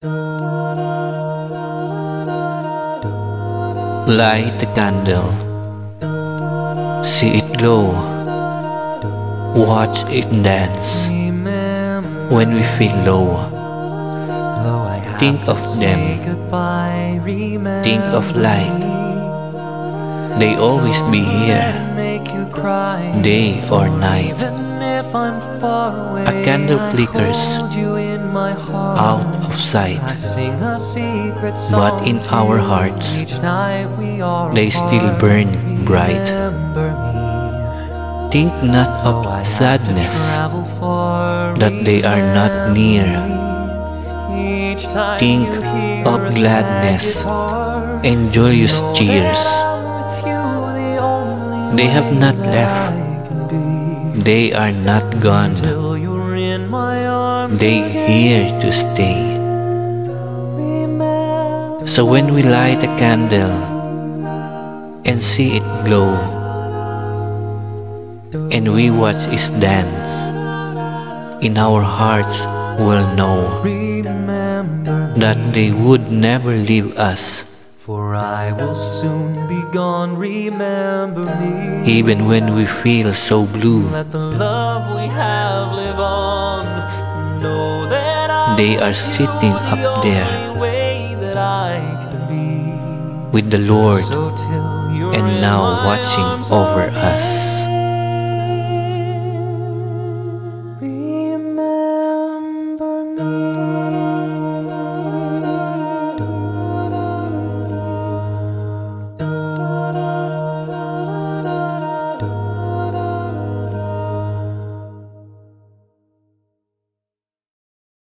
Light the candle, see it glow, watch it dance. When we feel low, think of them, think of light. They always be here, day or night. A candle flickers out of sight, but in our hearts they still burn bright. Think not of sadness, that they are not near. Think of gladness and joyous cheers. They have not left, they are not gone. They here to stay. So when we light a candle and see it glow, and we watch its dance, in our hearts we'll know that they would never leave us. For I will soon be gone, remember me. Even when we feel so blue, Let the love we have live on. Know that I they are sitting up there only way that I can be. with the Lord So till you're and in now my watching arms over again, us.